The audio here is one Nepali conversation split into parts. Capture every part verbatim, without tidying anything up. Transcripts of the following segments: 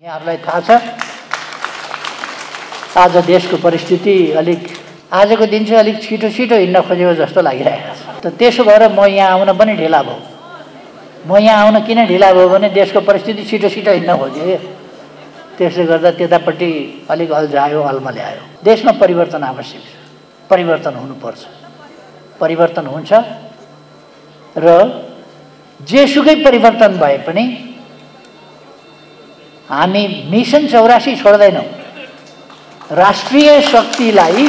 यहाँहरुलाई थाहा छ आज देशको परिस्थिति अलिक आजको दिन चाहिँ अलिक छिटो छिटो हिँड्न खोजेको जस्तो लागिरहेको छ। त त्यसो भएर म यहाँ आउन पनि ढिला भयो। म यहाँ आउन किन ढिला भयो भने देशको परिस्थिति छिटो छिटो हिँड्न खोजे। त्यसले गर्दा त्यतापट्टि अलिक अल्झायो अल्मल्यायो। देशमा परिवर्तन आवश्यक छ, परिवर्तन हुनुपर्छ, परिवर्तन हुन्छ र जेसुकै परिवर्तन भए पनि हामी मिशन चौरासी छोड्दैनौं। राष्ट्रिय शक्तिलाई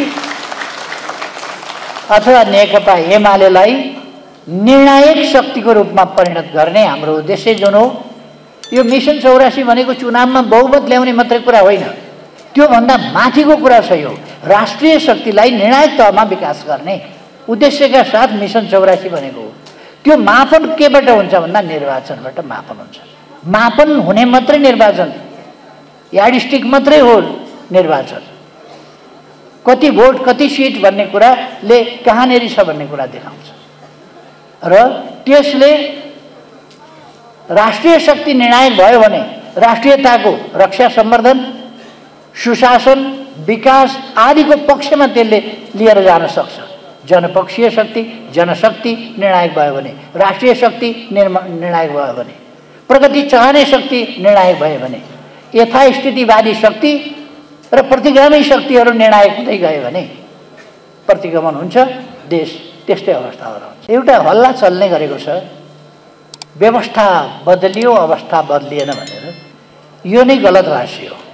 अथवा नेकपा एमालेलाई निर्णायक शक्तिको रूपमा परिणत गर्ने हाम्रो उद्देश्य जुन हो, यो मिशन चौरासी भनेको चुनावमा बहुमत ल्याउने मात्रै कुरा होइन, त्यो भन्दा माथिको कुरा छ। यो राष्ट्रिय शक्तिलाई निर्णायक तहमा विकास गर्ने उद्देश्यका साथ मिशन चौरासी भनेको हो। त्यो मापन केबाट हुन्छ भन्दा निर्वाचनबाट मापन हुन्छ। मापन हुने मात्रै निर्वाचन, यार्डस्टिक मात्रै हो निर्वाचन। कति भोट कति सीट भन्ने कुराले कहाँनेरि छ भन्ने कुरा देखाउँछ र त्यसले राष्ट्रिय शक्ति निर्णायक भयो भने राष्ट्रियताको रक्षा सम्वर्धन, सुशासन, विकास आदिको पक्षमा त्यसले लिएर जान सक्छ। जनपक्षीय शक्ति, जनशक्ति निर्णायक भयो भने, राष्ट्रिय शक्ति निर्णायक भयो भने, प्रगति चाहने शक्ति निर्णायक भयो भने, यथास्थितिवादी शक्ति र प्रतिगामी शक्तिहरू निर्णायक हुँदै गए भने प्रतिगमन हुन्छ, देश त्यस्तै अवस्थाहरू हुन्छ। एउटा हल्ला चल्ने गरेको छ, व्यवस्था बदलियो अवस्था बदलिएन भनेर। यो नै गलत भाष्य हो।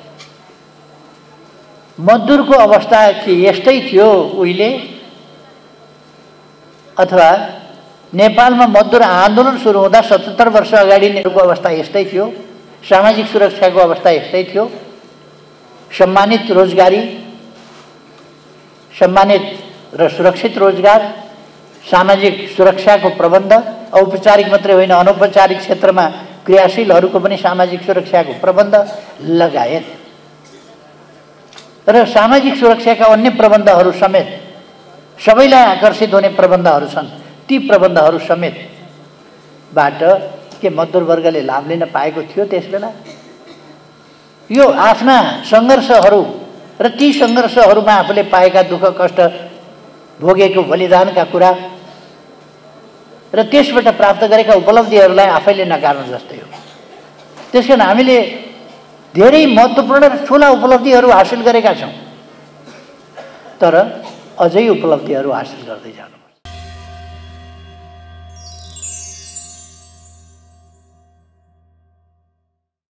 मजदुरको अवस्था के यस्तै थियो उहिले, अथवा नेपालमा मजदुर आन्दोलन सुरु हुँदा सतहत्तर वर्ष अगाडि नेहरूको अवस्था यस्तै थियो, सामाजिक सुरक्षाको अवस्था यस्तै थियो, सम्मानित रोजगारी, सम्मानित र सुरक्षित रोजगार, सामाजिक सुरक्षाको प्रबन्ध, औपचारिक मात्रै होइन अनौपचारिक क्षेत्रमा क्रियाशीलहरूको पनि सामाजिक सुरक्षाको प्रबन्ध लगायत र सामाजिक सुरक्षाका अन्य प्रबन्धहरू समेत, सबैलाई आकर्षित हुने प्रबन्धहरू छन्, ती प्रबन्धहरू समेतबाट के मजदुर वर्गले लाभ लिन पाएको थियो त्यसबेला? यो आफ्ना सङ्घर्षहरू र ती सङ्घर्षहरूमा आफूले पाएका दुःख कष्ट, भोगेको बलिदानका कुरा र त्यसबाट प्राप्त गरेका उपलब्धिहरूलाई आफैले नकार्नु जस्तै हो। त्यसकारण हामीले धेरै महत्त्वपूर्ण र ठुला उपलब्धिहरू हासिल गरेका छौँ, तर अझै उपलब्धिहरू हासिल गर्दै जानु